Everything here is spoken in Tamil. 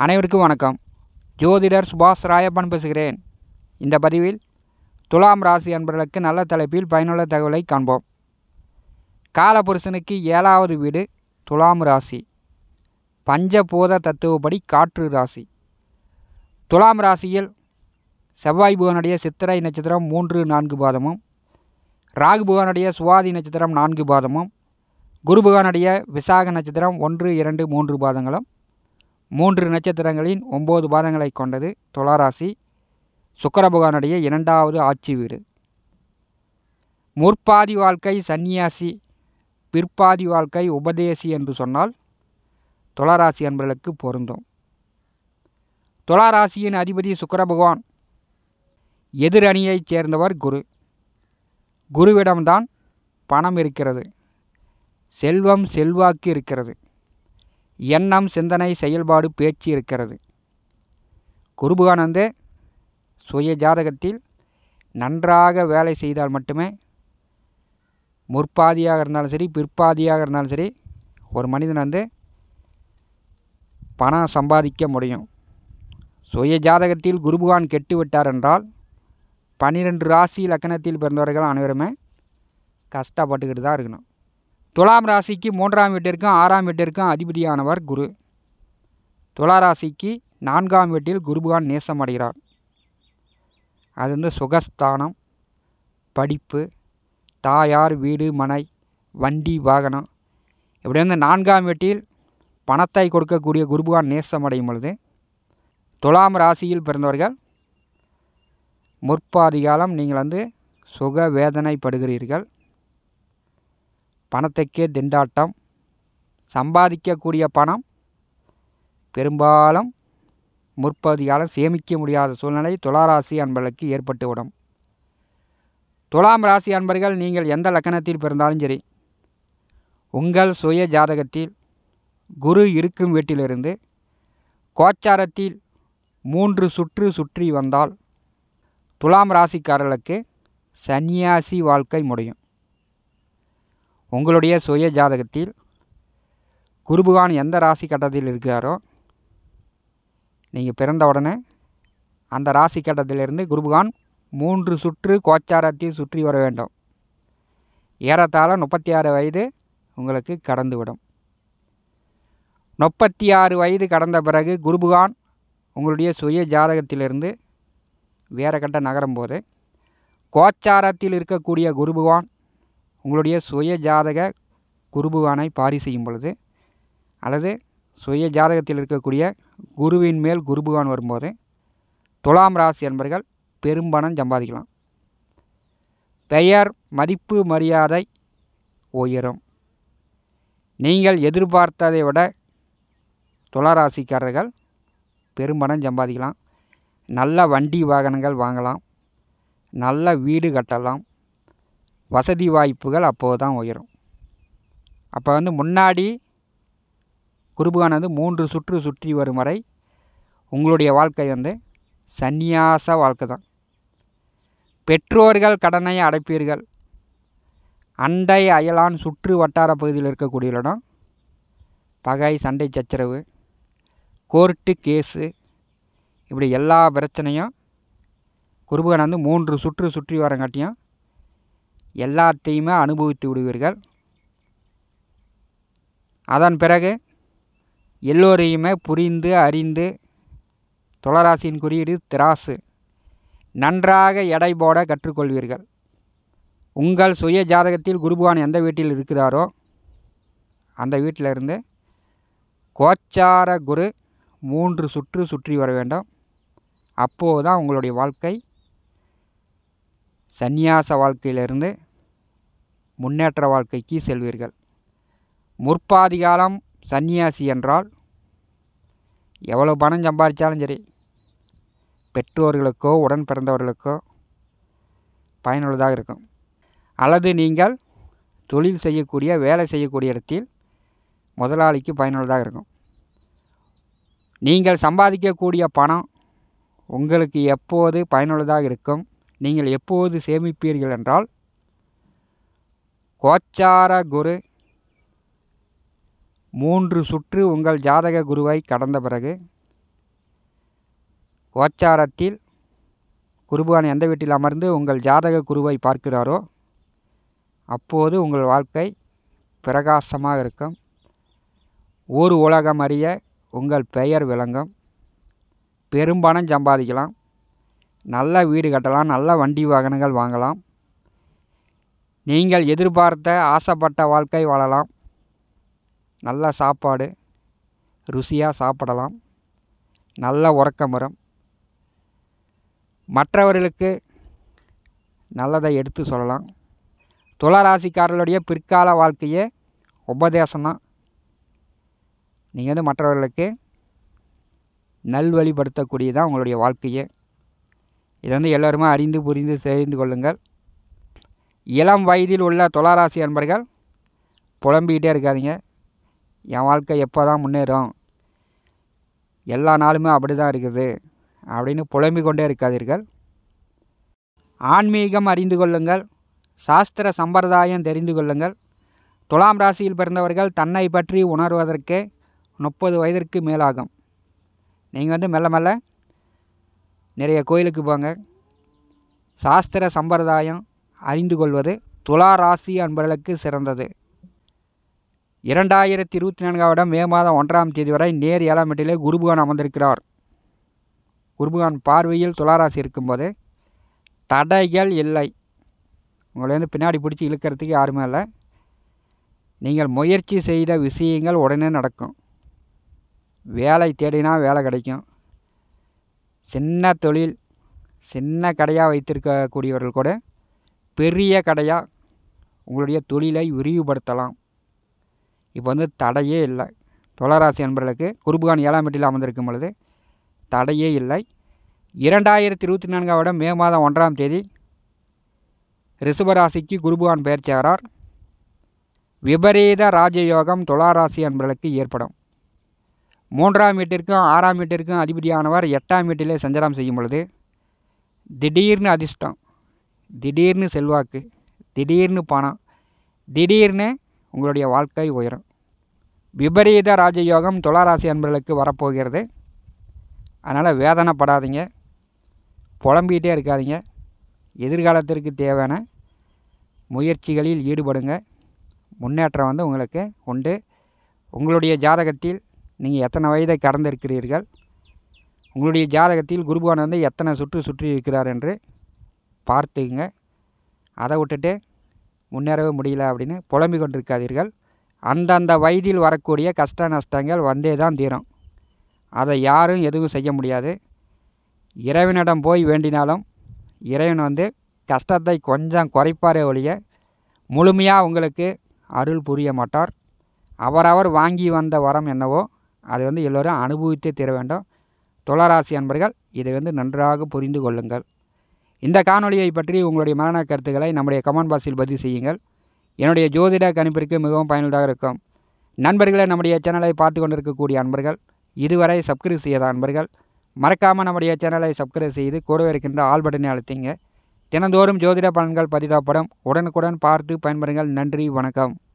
அனைவருக்கும் வணக்கம். ஜோதிடர் சுபாஷ் ராயப்பன் பேசுகிறேன். இந்த பதிவில் துலாம் ராசி அன்பர்களுக்கு நல்ல தலைப்பில் பயனுள்ள தகவலை காண்போம். காலபுருஷனுக்கு 7வது வீடு துலாம் ராசி. பஞ்சபூத தத்துவப்படி காற்று ராசி. துலாம் ராசியில் செவ்வாய் புகனுடைய சித்திரை நட்சத்திரம் 3-4 பாதமும், ராகு புகனுடைய சுவாதி நட்சத்திரம் 4 பாதமும், குரு புகனுடைய விசாக நட்சத்திரம் 1-2-3 பாதங்களும், 3 நட்சத்திரங்களின் 9 பாதங்களை கொண்டது துளாராசி. சுக்கிர பகவானுடைய 2வது ஆட்சி வீடு. முற்பாதி வாழ்க்கை சந்நியாசி, பிற்பாதி வாழ்க்கை உபதேசி என்று சொன்னால் துளாராசி அன்பர்களுக்கு பொருந்தும். துளாராசியின் அதிபதி சுக்கிர பகவான். எதிரணியைச் சேர்ந்தவர் குரு. குருவிடம்தான் பணம் இருக்கிறது, செல்வம் செல்வாக்கு இருக்கிறது, எண்ணம் சிந்தனை செயல்பாடு பேச்சு இருக்கிறது. குருபகானந்து சுய ஜாதகத்தில் நன்றாக வேலை செய்தால் மட்டுமே முற்பாதியாக இருந்தாலும் சரி பிற்பாதியாக இருந்தாலும் சரி ஒரு மனிதன் பணம் சம்பாதிக்க முடியும். சுய ஜாதகத்தில் குருபகான் கெட்டு விட்டார் என்றால் 12 ராசி லக்கணத்தில் பிறந்தவர்கள் அனைவருமே கஷ்டப்பட்டுக்கிட்டு தான் இருக்கணும். துலாம் ராசிக்கு 3ஆம் வீட்டிற்கும் 6ஆம் வீட்டிற்கும் அதிபதியானவர் குரு. துளாராசிக்கு 4ஆம் வீட்டில் குருபகான் நேசமடைகிறார். அது சுகஸ்தானம், படிப்பு, தாயார், வீடு, மனை, வண்டி, வாகனம், இப்படி 4ஆம் வீட்டில் பணத்தை கொடுக்கக்கூடிய குருபகான் நேசமடையும் பொழுது துலாம் ராசியில் பிறந்தவர்கள் முற்பாதி காலம் நீங்கள் சுக வேதனைப்படுகிறீர்கள். பணத்துக்கே திண்டாட்டம். சம்பாதிக்கக்கூடிய பணம் பெரும்பாலும் முற்பகுதி காலம் சேமிக்க முடியாத சூழ்நிலை துளாராசி அன்பர்களுக்கு ஏற்பட்டுவிடும். துலாம் ராசி அன்பர்கள் நீங்கள் எந்த லக்கணத்தில் பிறந்தாலும் சரி, உங்கள் சுய ஜாதகத்தில் குரு இருக்கும் வீட்டிலிருந்து கோச்சாரத்தில் 3 சுற்று சுற்றி வந்தால் துலாம் ராசிக்காரர்களுக்கு சன்னியாசி வாழ்க்கை முடியும். உங்களுடைய சுய ஜாதகத்தில் குருபகான் எந்த ராசி கட்டத்தில் இருக்கிறாரோ, நீங்கள் பிறந்த உடனே அந்த ராசி கட்டத்திலிருந்து குருபகான் 3 சுற்று கோச்சாரத்தில் சுற்றி வர வேண்டும். ஏறத்தாழ 36 வயது உங்களுக்கு கடந்துவிடும். 36 வயது கடந்த பிறகு குருபகான் உங்களுடைய சுய ஜாதகத்திலிருந்து வேறு கட்ட நகரும் போது கோச்சாரத்தில் இருக்கக்கூடிய குருபகான் உங்களுடைய சுய ஜாதக குருபகானை பாரி செய்யும் பொழுது, அல்லது சுய ஜாதகத்தில் இருக்கக்கூடிய குருவின் மேல் குருபகான் வரும்போது துலாம் ராசி என்பர்கள் பெரும்பணம் சம்பாதிக்கலாம். பெயர், மதிப்பு, மரியாதை உயரும். நீங்கள் எதிர்பார்த்ததை விட துளாராசிக்காரர்கள் பெரும்பணம் சம்பாதிக்கலாம். நல்ல வண்டி வாகனங்கள் வாங்கலாம், நல்ல வீடு கட்டலாம். வசதி வாய்ப்புகள் அப்போது தான் உயரும். அப்போ முன்னாடி குருபகான் 3 சுற்று சுற்றி வரும் வரை உங்களுடைய வாழ்க்கை சந்நியாச வாழ்க்கை தான். பெற்றோர்கள் கடனை அடைப்பீர்கள். அண்டை அயலான் சுற்று வட்டார பகுதியில் இருக்கக்கூடிய இடம் பகை, சண்டை, சச்சரவு, கோர்ட்டு கேஸு, இப்படி எல்லா பிரச்சனையும் குருபகான் 3 சுற்று சுற்றி வரங்காட்டியும் எல்லாத்தையுமே அனுபவித்து விடுவீர்கள். அதன் பிறகு எல்லோரையுமே புரிந்து அறிந்து, துளாராசியின் குறியீடு திராசு, நன்றாக எடை போட கற்றுக்கொள்வீர்கள். உங்கள் சுய ஜாதகத்தில் குருபகான் எந்த வீட்டில் இருக்கிறாரோ அந்த வீட்டிலிருந்து கோச்சார குரு 3 சுற்று சுற்றி வர வேண்டும். அப்போது தான் உங்களுடைய வாழ்க்கை சந்நியாச வாழ்க்கையிலிருந்து முன்னேற்ற வாழ்க்கைக்கு செல்வீர்கள். முற்பாதி காலம் சந்நியாசி என்றால் எவ்வளோ பணம் சம்பாதிச்சாலும் சரி பெற்றோர்களுக்கோ உடன் பிறந்தவர்களுக்கோ பயனுள்ளதாக இருக்கும். அல்லது நீங்கள் தொழில் செய்யக்கூடிய வேலை செய்யக்கூடிய இடத்தில் முதலாளிக்கு பயனுள்ளதாக இருக்கும். நீங்கள் சம்பாதிக்கக்கூடிய பணம் உங்களுக்கு எப்போது பயனுள்ளதாக இருக்கும், நீங்கள் எப்போது சேமிப்பீர்கள் என்றால் கோச்சார குரு 3 சுற்று உங்கள் ஜாதக குருவை கடந்த பிறகு கோச்சாரத்தில் குருபகவான் எந்த வீட்டில் அமர்ந்து உங்கள் ஜாதக குருவை பார்க்கிறாரோ அப்போது உங்கள் வாழ்க்கை பிரகாசமாக இருக்கும். ஊர் உலகம் அறிய உங்கள் பெயர் விளங்கும். பெரும்பணம் சம்பாதிக்கலாம். நல்ல வீடு கட்டலாம். நல்ல வண்டி வாகனங்கள் வாங்கலாம். நீங்கள் எதிர்பார்த்த ஆசைப்பட்ட வாழ்க்கை வாழலாம். நல்ல சாப்பாடு ருசியாக சாப்பிடலாம். நல்ல உறக்கம் வரும். மற்றவர்களுக்கு நல்லதை எடுத்து சொல்லலாம். துளாராசிக்காரர்களுடைய பிற்கால வாழ்க்கையே உபதேசம்தான். நீங்கள் மற்றவர்களுக்கு நல்வழிப்படுத்தக்கூடியதான் உங்களுடைய வாழ்க்கையே. இதை எல்லோருமே அறிந்து புரிந்து தெரிந்து கொள்ளுங்கள். இளம் வயதில் உள்ள துளாராசி அன்பர்கள் புலம்பிக்கிட்டே இருக்காதீங்க. என் வாழ்க்கை எப்போ தான் முன்னேறும், எல்லா நாளுமே அப்படி தான் இருக்குது அப்படின்னு புலம்பிக் கொண்டே இருக்காதீர்கள். ஆன்மீகம் அறிந்து கொள்ளுங்கள். சாஸ்திர சம்பிரதாயம் தெரிந்து கொள்ளுங்கள். துலாம் ராசியில் பிறந்தவர்கள் தன்னை பற்றி உணர்வதற்கு 30 வயதிற்கு மேலாகும். நீங்கள் மெல்ல மெல்ல நிறைய கோயிலுக்கு போங்க. சாஸ்திர சம்பிரதாயம் அறிந்து கொள்வது துலா ராசி அன்பர்களுக்கு சிறந்தது. 2024 மே மாதம் 1ஆம் தேதி வரை நேர் 7ஆம் வீட்டிலே குருபகவான் அமர்ந்திருக்கிறார். குருபகவான் பார்வையில் துளாராசி இருக்கும்போது தடைகள் இல்லை. உங்களை பின்னாடி பிடிச்சி இழுக்கிறதுக்கு யாருமே இல்லை. நீங்கள் முயற்சி செய்த விஷயங்கள் உடனே நடக்கும். வேலை தேடினா வேலை கிடைக்கும். சின்ன தொழில் சின்ன கடையாக வைத்திருக்கக்கூடியவர்கள் கூட பெரிய கடையாக உங்களுடைய தொழிலை விரிவுபடுத்தலாம். இப்போ தடையே இல்லை. துளாராசி அன்பர்களுக்கு குருபகவான் 7ஆம் வீட்டில் அமர்ந்திருக்கும் பொழுது தடையே இல்லை. 2024 மே மாதம் 1ஆம் தேதி ரிஷபராசிக்கு குருபகவான் பெயர்ச்சியாகிறார். விபரீத ராஜயோகம் துளாராசி அன்பர்களுக்கு ஏற்படும். 3ஆம் வீட்டிற்கும் 6ஆம் வீட்டிற்கும் அதிபதியானவர் 8ஆம் வீட்டிலே சஞ்சாரம் செய்யும் பொழுது திடீர்னு அதிர்ஷ்டம், திடீர்னு செல்வாக்கு, திடீர்னு பணம், திடீர்னு உங்களுடைய வாழ்க்கை உயரும். விபரீத ராஜயோகம் துளாராசி அன்பர்களுக்கு வரப்போகிறது. அதனால் வேதனைப்படாதீங்க, புலம்பிக்கிட்டே இருக்காதீங்க. எதிர்காலத்திற்கு தேவையான முயற்சிகளில் ஈடுபடுங்க. முன்னேற்றம் உங்களுக்கு உண்டு. உங்களுடைய ஜாதகத்தில் நீங்கள் எத்தனை வயதை கடந்திருக்கிறீர்கள், உங்களுடைய ஜாதகத்தில் குருபகவான் எத்தனை சுற்றி இருக்கிறார் என்று பார்த்துக்குங்க. அதை விட்டுட்டு முன்னேறவே முடியல அப்படின்னு புலம்பிக் கொண்டிருக்காதீர்கள். அந்தந்த வயதில் வரக்கூடிய கஷ்ட நஷ்டங்கள் வந்தே தான் தீரும். அதை யாரும் எதுவும் செய்ய முடியாது. இறைவனிடம் போய் வேண்டினாலும் இறைவன் கஷ்டத்தை கொஞ்சம் குறைப்பாரே ஒழிய முழுமையாக உங்களுக்கு அருள் புரிய மாட்டார். அவரவர் வாங்கி வந்த வரம் என்னவோ அதை எல்லோரும் அனுபவித்தே தீர வேண்டும். துளாராசி அன்பர்கள் இதை நன்றாக புரிந்து கொள்ளுங்கள். இந்த காணொளியை பற்றி உங்களுடைய மரண கருத்துக்களை நம்முடைய கமெண்ட் பாக்ஸில் பதிவு செய்யுங்கள். என்னுடைய ஜோதிட கணிப்பிற்கு மிகவும் பயனுள்ளதாக இருக்கும். நண்பர்களை நம்முடைய சேனலை பார்த்து கொண்டிருக்கக்கூடிய அன்பர்கள் இதுவரை சப்ஸ்கிரைப் செய்யாத அன்பர்கள் மறக்காமல் நம்முடைய சேனலை சப்ஸ்கிரைப் செய்து கூடவே இருக்கின்ற ஆல் பட்டனை அழுத்திங்க. தினந்தோறும் ஜோதிட பலன்கள் பதிவிடப்படும். உடனுக்குடன் பார்த்து பயன்பெறுங்கள். நன்றி, வணக்கம்.